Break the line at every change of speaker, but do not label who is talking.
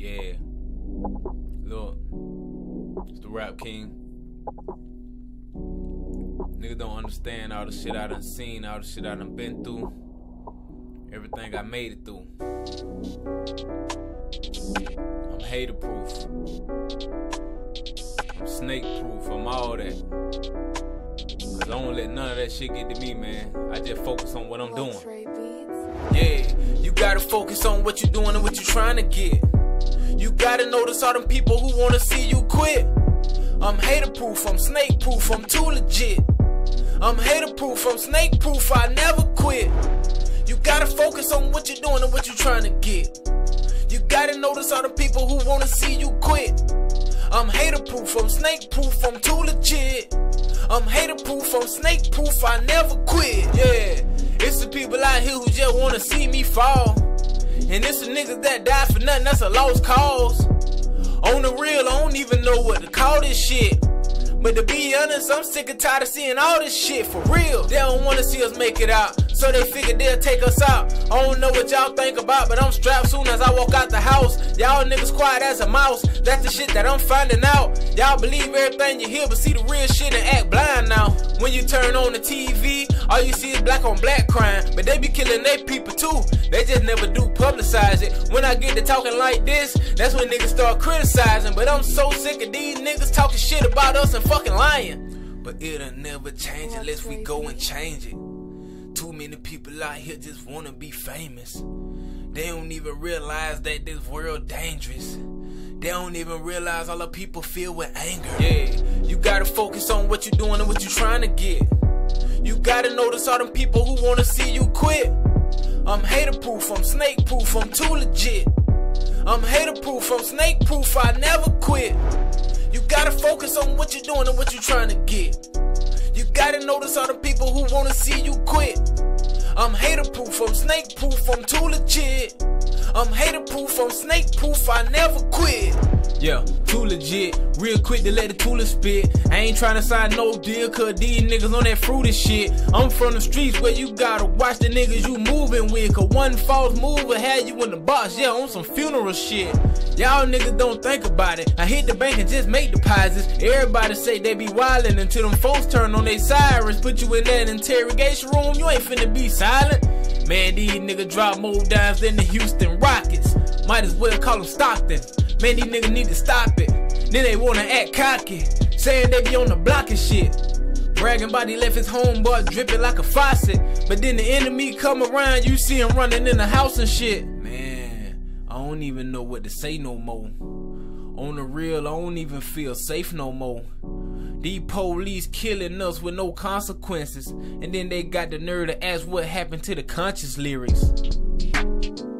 Yeah. Look, it's the Rap King. Niggas don't understand all the shit I done seen, all the shit I done been through, everything I made it through. I'm hater proof, I'm snake proof, I'm all that. Cause I don't let none of that shit get to me, man. I just focus on what I'm doing. Yeah, you gotta focus on what you're doing and what you're trying to get. You gotta notice all them people who wanna see you quit. I'm hater proof, I'm snake proof, I'm too legit. I'm hater proof, I'm snake proof, I never quit. You gotta focus on what you're doing and what you're trying to get. You gotta notice all the people who wanna see you quit. I'm hater proof, I'm snake proof, I'm too legit. I'm hater proof, I'm snake proof, I never quit. Yeah, it's the people out here who just wanna see me fall. And it's the niggas that die for nothing, that's a lost cause. On the real, I don't even know what to call this shit. But to be honest, I'm sick and tired of seeing all this shit for real. They don't wanna see us make it out, so they figure they'll take us out. I don't know what y'all think about, but I'm strapped soon as I walk out the house. Y'all niggas quiet as a mouse, that's the shit that I'm finding out. Y'all believe everything you hear, but see the real shit and act blind now. When you turn on the TV, all you see is black on black crime, but they be killing they people too. They just never do publicize it. When I get to talking like this, that's when niggas start criticizing. But I'm so sick of these niggas talking shit about us and fucking lying. But it'll never change unless we go and change it. Too many people out here just wanna be famous. They don't even realize that this world dangerous. They don't even realize all the people feel with anger. Yeah, you gotta focus on what you're doing and what you're trying to get. You gotta notice all them people who wanna see you quit. I'm hater proof, I'm snake proof, I'm too legit. I'm hater proof, I'm snake proof, I never quit. You gotta focus on what you're doing and what you're trying to get. You gotta notice all the people who wanna see you quit. I'm hater proof, I'm snake proof, I'm too legit. I'm hater proof, I'm snake proof, I never quit. Yeah, too legit, real quick to let the cooler spit. I ain't tryna sign no deal, cause these niggas on that fruity shit. I'm from the streets where you gotta watch the niggas you moving with, cause one false move will have you in the box, yeah, on some funeral shit. Y'all niggas don't think about it. I hit the bank and just make deposits. Everybody say they be wildin' until them folks turn on they sirens. Put you in that interrogation room, you ain't finna be silent. Man, these niggas drop more dimes than the Houston Rockets. Might as well call them Stockton. Man, these niggas need to stop it. Then they wanna act cocky, saying they be on the block and shit. Bragging about he left his homeboy dripping like a faucet. But then the enemy come around, you see him running in the house and shit. Man, I don't even know what to say no more. On the real, I don't even feel safe no more. These police killing us with no consequences. And then they got the nerve to ask what happened to the conscious lyrics.